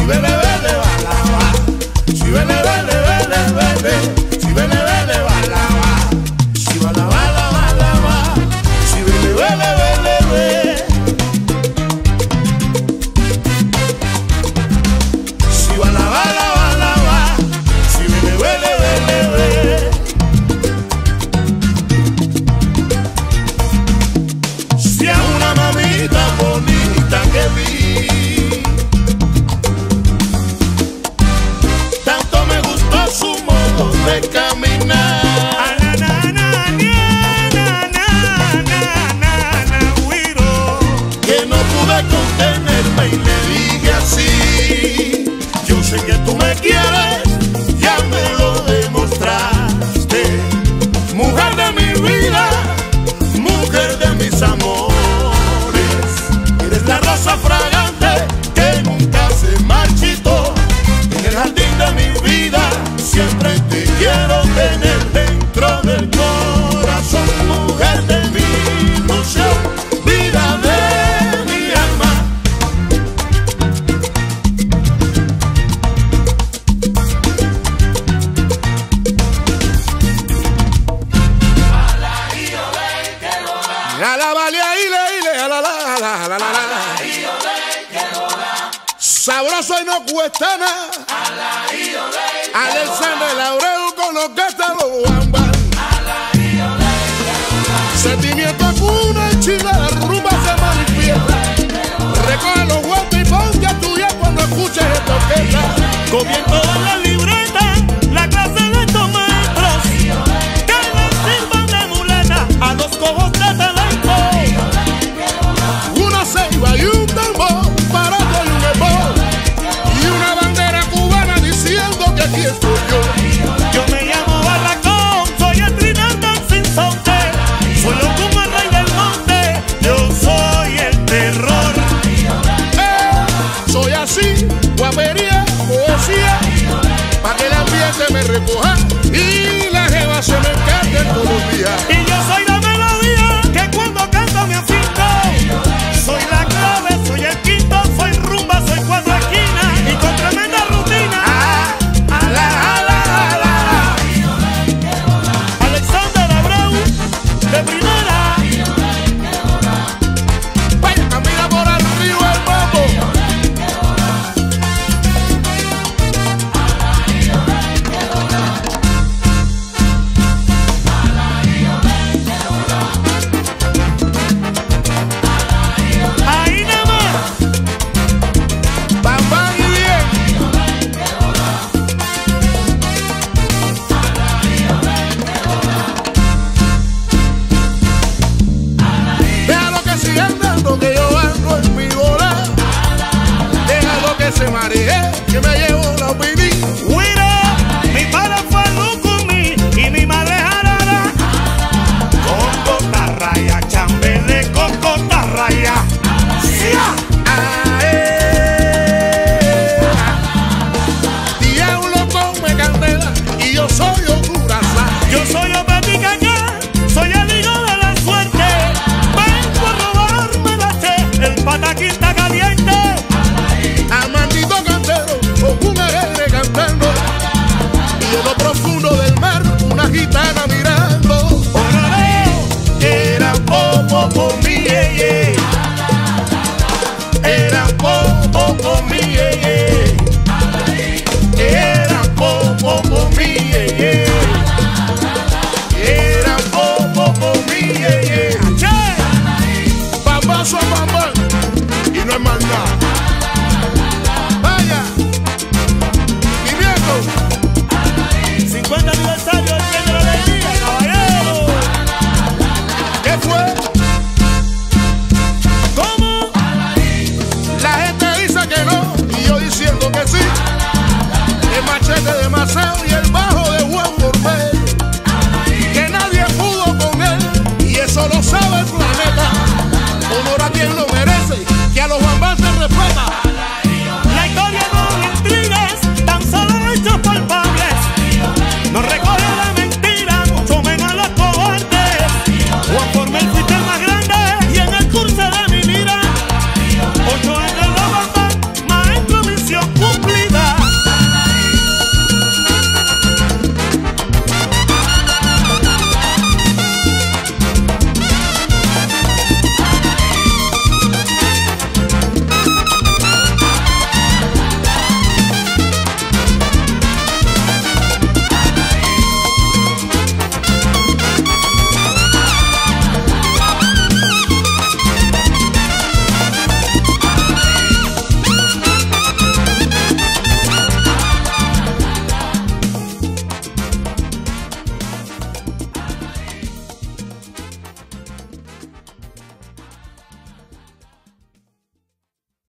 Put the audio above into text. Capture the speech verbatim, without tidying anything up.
vele, vele, balaba. Si vele, vele, vele, vele. Si vele, vele, balaba. Si bala, bala, balaba. Si vele, vele, vele, vele. Si bala, bala, balaba. Si vele, vele, vele, vele. Si a una mamita bonita que vi, tanto me gustó su modo de caminar. Que no pude contenerme y le dije así: yo sé que tú me quieres, ya me lo demostraste. Mujer de mi vida, mujer de mis amores, eres la rosa fragante que nunca se marchitó. En el jardín de mi vida siempre te quiero tener dentro del corazón. Mujer de mi ilusión, vida de mi alma. A la valia y le y le a la la la la la la. Sabroso y no cuesta nada. Al Alexander Laurel con los que te lo guamban. Sentimiento cuna y chile, la rumba se manifiesta. Recoge los guantes y ponte a estudiar cuando escuches esta orquesta. Comiendo en la libreta la clase de estos maestros que les sirvan de muleta a los cojos de talento. Una ceiba y